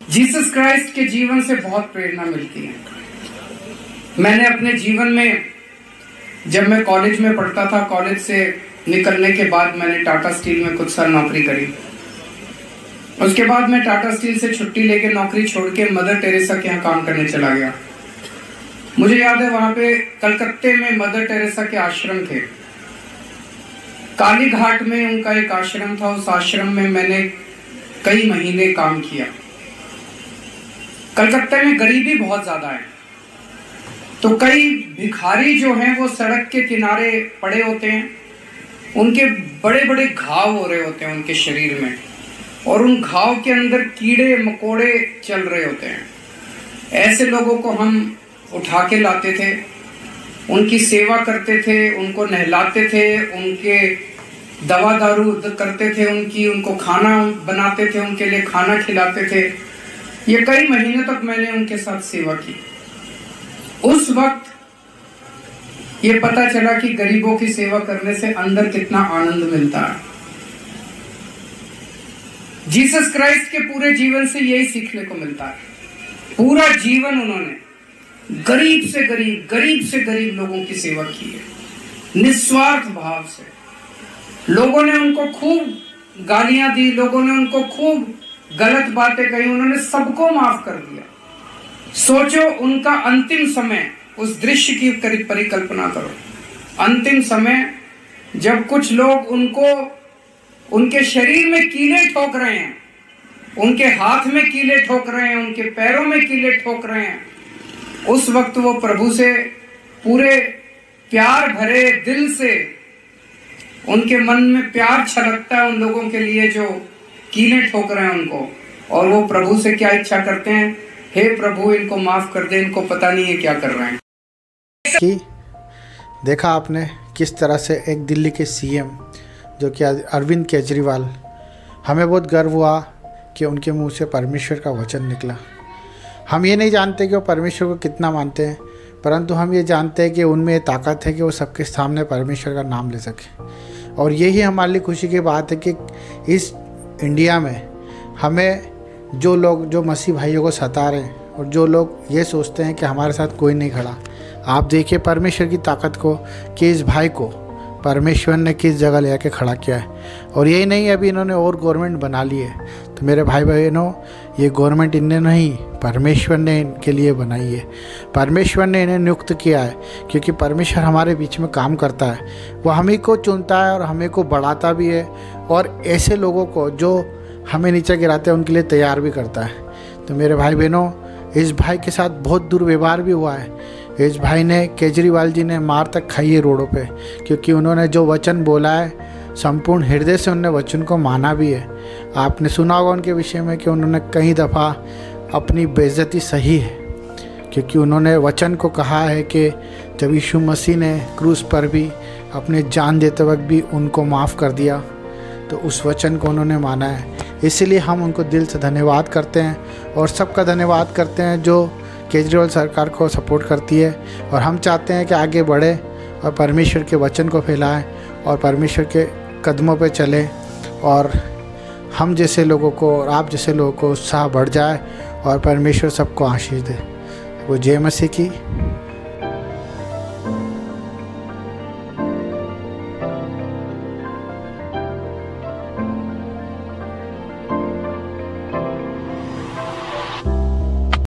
Jesus Christ के जीवन से बहुत प्रेरणा मिलती है। मैंने अपने जीवन में, जब मैं कॉलेज में पढ़ता था, कॉलेज से निकलने के बाद मैंने टाटा स्टील में कुछ साल नौकरी करी। उसके बाद मैं टाटा स्टील से छुट्टी लेके नौकरी छोड़ के मदर टेरेसा के यहाँ काम करने चला गया। मुझे याद है वहां पे कलकत्ते में मदर टेरेसा के आश्रम थे। काली घाट में उनका एक आश्रम था। उस आश्रम में मैंने कई महीने काम किया। कलकत्ते में गरीबी बहुत ज्यादा है, तो कई भिखारी जो हैं वो सड़क के किनारे पड़े होते हैं। उनके बड़े बड़े घाव हो रहे होते हैं उनके शरीर में, और उन घाव के अंदर कीड़े मकोड़े चल रहे होते हैं। ऐसे लोगों को हम उठा के लाते थे, उनकी सेवा करते थे, उनको नहलाते थे, उनके दवा दारू करते थे, उनको खाना बनाते थे, उनके लिए खाना खिलाते थे। ये कई महीने तक मैंने उनके साथ सेवा की। उस वक्त ये पता चला कि गरीबों की सेवा करने से अंदर कितना आनंद मिलता है। जीसस क्राइस्ट के पूरे जीवन से यही सीखने को मिलता है। पूरा जीवन उन्होंने गरीब से गरीब लोगों की सेवा की है, निस्वार्थ भाव से। लोगों ने उनको खूब गालियां दी, लोगों ने उनको खूब गलत बातें कही, उन्होंने सबको माफ कर दिया। सोचो उनका अंतिम समय, उस दृश्य की परिकल्पना करो। अंतिम समय जब कुछ लोग उनको, उनके शरीर में कीले ठोक रहे हैं, उनके हाथ में कीले ठोक रहे हैं, उनके पैरों में कीले ठोक रहे हैं, उस वक्त वो प्रभु से पूरे प्यार भरे दिल से, उनके मन में प्यार छलकता है उन लोगों के लिए जो कीले ठोक रहे हैं उनको, और वो प्रभु से क्या इच्छा करते हैं? हे प्रभु, इनको माफ कर दे, इनको पता नहीं है क्या कर रहे हैं। कि देखा आपने किस तरह से एक दिल्ली के सीएम जो कि अरविंद केजरीवाल, हमें बहुत गर्व हुआ कि उनके मुंह से परमेश्वर का वचन निकला। हम ये नहीं जानते कि वो परमेश्वर को कितना मानते हैं, परंतु हम ये जानते हैं कि उनमें ये ताकत है कि वो सबके सामने परमेश्वर का नाम ले सके। और यही हमारे लिए खुशी की बात है कि इस इंडिया में हमें जो लोग, जो मसीह भाइयों को सता रहे हैं और जो लोग ये सोचते हैं कि हमारे साथ कोई नहीं खड़ा, आप देखिए परमेश्वर की ताकत को कि इस भाई को परमेश्वर ने किस जगह ले आके खड़ा किया है। और यही नहीं, अभी इन्होंने और गवर्नमेंट बना ली है। तो मेरे भाई बहनों, ये गवर्नमेंट इनने नहीं, परमेश्वर ने इनके लिए बनाई है। परमेश्वर ने इन्हें नियुक्त किया है, क्योंकि परमेश्वर हमारे बीच में काम करता है। वो हमें को चुनता है और हमें को बढ़ाता भी है, और ऐसे लोगों को जो हमें नीचे गिराते हैं उनके लिए तैयार भी करता है। तो मेरे भाई बहनों, इस भाई के साथ बहुत दुर्व्यवहार भी हुआ है। इस भाई ने, केजरीवाल जी ने मार तक खाई है रोडों पे, क्योंकि उन्होंने जो वचन बोला है संपूर्ण हृदय से उन्होंने वचन को माना भी है। आपने सुना होगा उनके विषय में कि उन्होंने कई दफ़ा अपनी बेइज्जती सही है, क्योंकि उन्होंने वचन को कहा है कि जब यीशु मसीह ने क्रूस पर भी अपने जान देते वक्त भी उनको माफ़ कर दिया, तो उस वचन को उन्होंने माना है। इसीलिए हम उनको दिल से धन्यवाद करते हैं, और सबका धन्यवाद करते हैं जो केजरीवाल सरकार को सपोर्ट करती है। और हम चाहते हैं कि आगे बढ़े और परमेश्वर के वचन को फैलाएं और परमेश्वर के कदमों पे चलें, और हम जैसे लोगों को और आप जैसे लोगों को उत्साह बढ़ जाए, और परमेश्वर सबको आशीष दे। वो जय मसीह की।